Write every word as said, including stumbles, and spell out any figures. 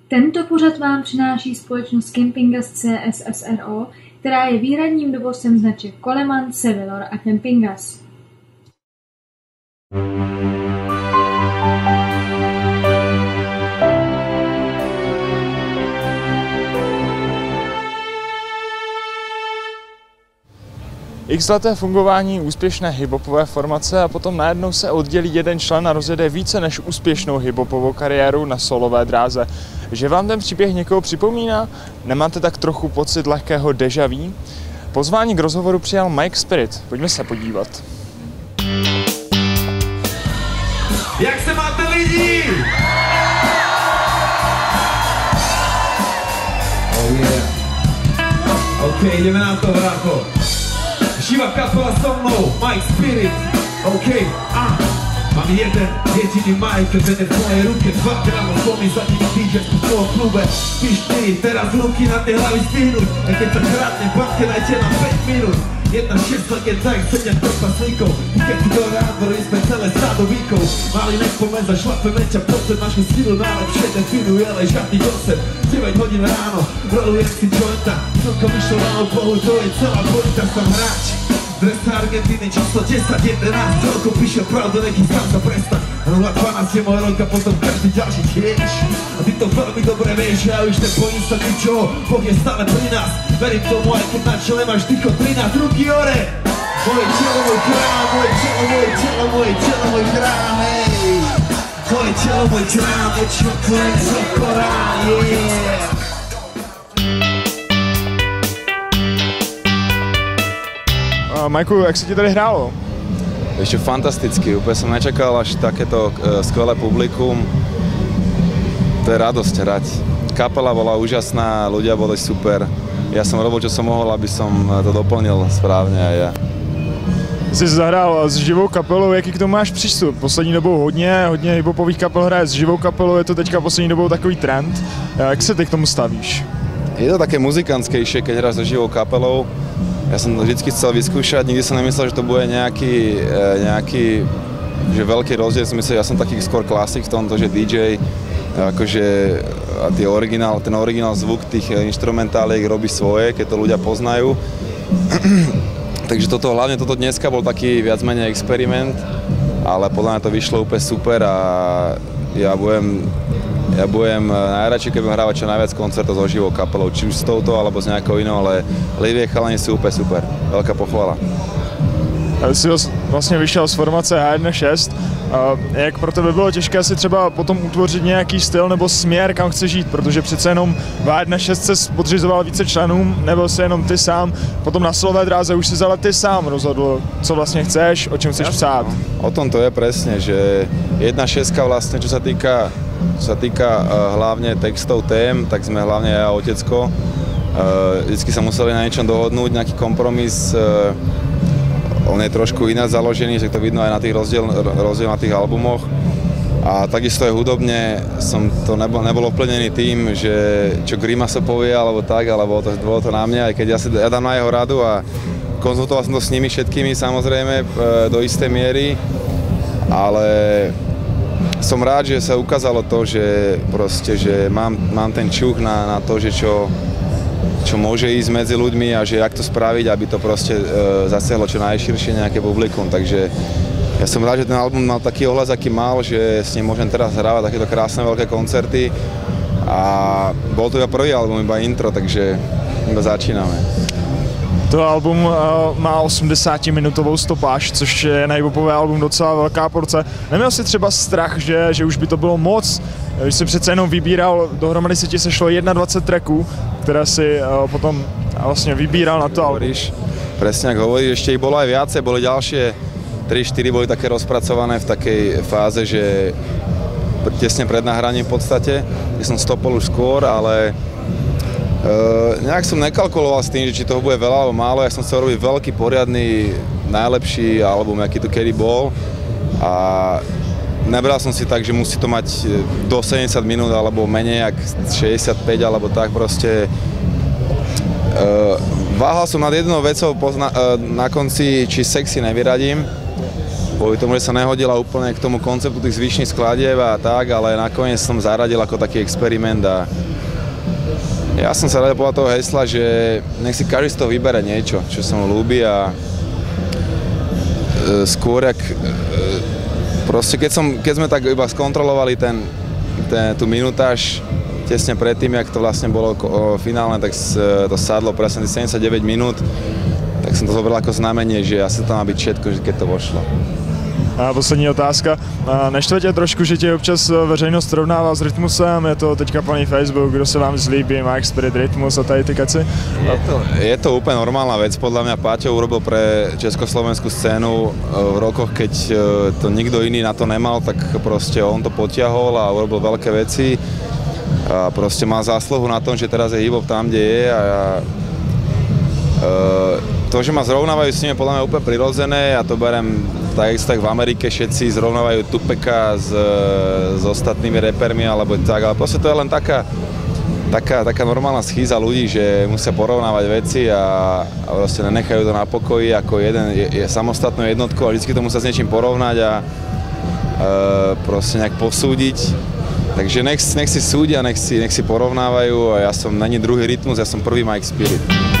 Tento pořad vám přináší společnost Campingas C S S R O, která je výhradním dovozcem značek Coleman, Sevillor a Campingas. X-leté fungování úspěšné hiphopové formace a potom najednou se oddělí jeden člen a rozjede více než úspěšnou hiphopovou kariéru na solové dráze. Že vám ten příběh někoho připomíná? Nemáte tak trochu pocit lehkého déjà vu? Pozvání k rozhovoru přijal Mike Spirit. Pojďme se podívat. Jak se máte lidi? Oh yeah. OK, jdeme na to, brácho. Živá kapela so mnou, Mike Spirit, OK, a mám jeden jediný mic, ten je v mojej ruke, dva gramofóny, zatím dý džej v tvojom klube. Ty štyri, teraz ruky na tej hlavy zdvihnúť, a keď sa krátne banke, dajte na päť minút. Jedna šesť legenda, jak sedem trpaslíkov, ty keď si do rádvory sme celé stádo víkov. Mali nepomez a šlapeme ťa procent, našu silu najlepšie definuje ležatých osem. deväť hodín ráno, rolujem si jointa, celkom išlo ráno, bohu, to je celá pointa, som hráč. Dres Argentíny číslo desať jedenásť, celko píše pravdu, neký sám sa prestať. nula dvanásť je môj rok a potom každý ďalší tiež. A ty to veľmi dobre vieš, ja už nebojím sa ničoho, Boh je stále pri nás. Verím tomu, aj keď na čele máš tycho trinásť, ruky hore! Moje telo, môj krám, moje telo, moje telo, moje telo, môj krám, hej! Moje telo, môj krám, je čoklen, čokorán, yeah! Majku, jak se ti tady hrálo? Ešte fantasticky, úplne som nečakal až takéto uh, skvelé publikum. To je radosť hrať. Kapela bola úžasná, ľudia boli super. Ja som robil, čo som mohol, aby som to doplnil správne aj ja. Jsi zahrál s živou kapelou, jaký k tomu máš přístup? Poslední dobou hodně, hodně hiphopových kapel hraje s živou kapelou, je to teďka poslední dobou takový trend. Jak se ty k tomu stavíš? Je to také muzikantskejšie, keď hráš so živou kapelou. Ja som vždy chcel vyskúšať, nikdy som nemyslel, že to bude nejaký, nejaký že veľký rozdiel. Myslím, ja som taký skôr klasik v tomto, že dý džej, akože a tý originál, ten originál zvuk tých instrumentáliek robí svoje, keď to ľudia poznajú. Takže toto, hlavne toto dneska bol taký viac menej experiment, ale podľa mňa to vyšlo úplne super a ja budem Ja budem najradšej, keď budem hrávať čo najviac koncertov so živou kapelou, či už s touto, alebo s nejakou inou, ale Livie chalani sú úplne super. Veľká pochvala. Jsi vlastně vyšel z formace há jedna šest. Jak pro tebe bylo těžké si třeba potom utvořit nějaký styl nebo směr, kam chceš jít, protože přece jenom v há jedna šest se podřizoval více členům, nebyl jsi jenom ty sám, potom na solové dráze už si ale ty sám rozhodl, co vlastně chceš, o čem chceš psát. O tom to je presne, že jedna šesť vlastne, čo sa týka Čo sa týka uh, hlavne textov, tém, tak sme hlavne ja a otecko. Uh, vždycky sa museli na niečom dohodnúť, nejaký kompromis. Uh, on je trošku ináč založený, že to vidno aj na tých rozdiel, rozdiel na tých albumoch. A takisto aj hudobne som to nebol, nebol ovplyvnený tým, že čo Grimaso povie, alebo tak, ale bolo to, bolo to na mňa, aj keď ja, si, ja dám na jeho radu a konzultoval som to s nimi všetkými samozrejme uh, do istej miery, ale som rád, že sa ukázalo to, že proste, že mám, mám ten čuch na, na to, že čo, čo môže ísť medzi ľuďmi a že jak to spraviť, aby to proste e, zasiahlo čo najširšie nejaké publikum. Takže ja som rád, že ten album mal taký ohlas, aký mal, že s ním môžem teraz hrávať takéto krásne veľké koncerty. A bol to iba prvý album, iba intro, takže iba začíname. To album uh, má osmdesátiminutovou stopáž, což je na hiphopové album docela velká porce. Neměl jsi třeba strach, že, že už by to bylo moc, když jsi přece jenom vybíral, dohromady se ti sešlo dvacet jedna tracků, které si uh, potom vlastně vybíral na to album. Presne, ak hovoríš, ešte ich bolo aj viacej, boli ďalšie tri štyri boli také rozpracované v takej fáze, že tesne pred nahraním v podstate, kde som stopol už skôr, ale Uh, nejak som nekalkuloval s tým, že či toho bude veľa alebo málo. Ja som chcel robiť veľký, poriadny, najlepší album, aký to kedy bol. A nebral som si tak, že musí to mať do sedemdesiat minút alebo menej, jak šesťdesiatpäť alebo tak proste. Uh, váhal som nad jednou vecou na, uh, na konci, či sexy nevyradím. kvôli tomu, že sa nehodila úplne k tomu konceptu tých zvyšných skladieb a tak, ale nakoniec som zaradil ako taký experiment a ja som sa radil podľa toho hesla, že nech si každý z toho vybere niečo, čo sa mu ľúbi a skôr, jak, proste keď, som, keď sme tak iba skontrolovali ten, ten, tú minutáž tesne predtým, jak to vlastne bolo finálne, tak to sadlo presne sedemdesiatdeväť minút, tak som to zobral ako znamenie, že asi tam má byť všetko, keď to vošlo. A poslední otázka. Neštve tě trošku, že tě občas veřejnost srovnává s Rytmusem? Je to teďka plný Facebook, kdo se vám zlíbí, Mike Spirit, Rytmus a tady ty kaci? Je to, je to úplne normálna vec. Podľa mňa Páťo urobil pre československú scénu v rokoch, keď to nikto iný na to nemal, tak proste on to potiahol a urobil veľké veci. A proste má zásluhu na tom, že teraz je hip-hop tam, kde je a ja, to, že ma zrovnávajú s ním, je podľa mňa úplne prirodzené. Ja to berem takisto, tak v Amerike všetci zrovnávajú Tupeka s, s ostatnými repermi alebo tak, ale proste to je len taká, taká, taká normálna schýza ľudí, že musia porovnávať veci a, a proste nenechajú to na pokoji ako jeden, je, je samostatnú jednotku a vždycky to musia s niečím porovnať a e, proste nejak posúdiť. Takže nech, nech si súdia, nech si, nech si porovnávajú a ja som není druhý Rytmus, ja som prvý Mike Spirit.